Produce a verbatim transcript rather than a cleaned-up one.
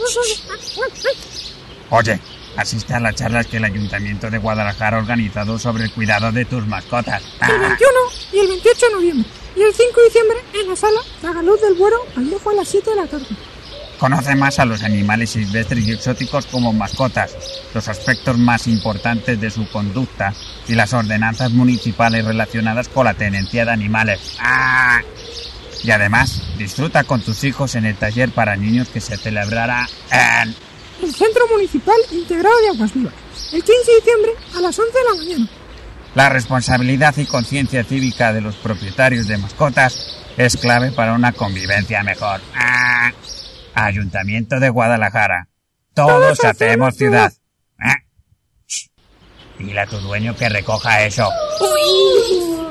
Oye, asiste a las charlas que el Ayuntamiento de Guadalajara ha organizado sobre el cuidado de tus mascotas. El veintiuno y el veintiocho de noviembre. Y el cinco de diciembre en la sala Tragaluz del Buero, Vallejo, a las siete de la tarde. Conoce más a los animales silvestres y exóticos como mascotas, los aspectos más importantes de su conducta y las ordenanzas municipales relacionadas con la tenencia de animales. ¡Ah! Y además, disfruta con tus hijos en el taller para niños que se celebrará en el Centro Municipal Integrado de Aguas Vivas, el quince de diciembre a las once de la mañana. La responsabilidad y conciencia cívica de los propietarios de mascotas es clave para una convivencia mejor. ¡Ah! Ayuntamiento de Guadalajara. Todos, Todos hacemos ciudad. ciudad. ¿Eh? Dile a tu dueño que recoja eso. Uy.